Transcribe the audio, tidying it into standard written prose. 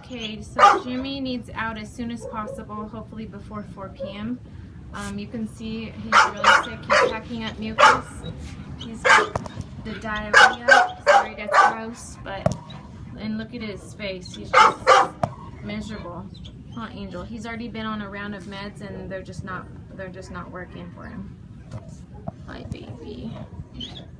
Okay, so Jimmy needs out as soon as possible, hopefully before 4 p.m. You can see he's really sick. He's packing up mucus. He's got the diarrhea. Sorry, that's gross, and look at his face. He's just miserable. Huh, Angel? He's already been on a round of meds, and they're just not working for him. My baby.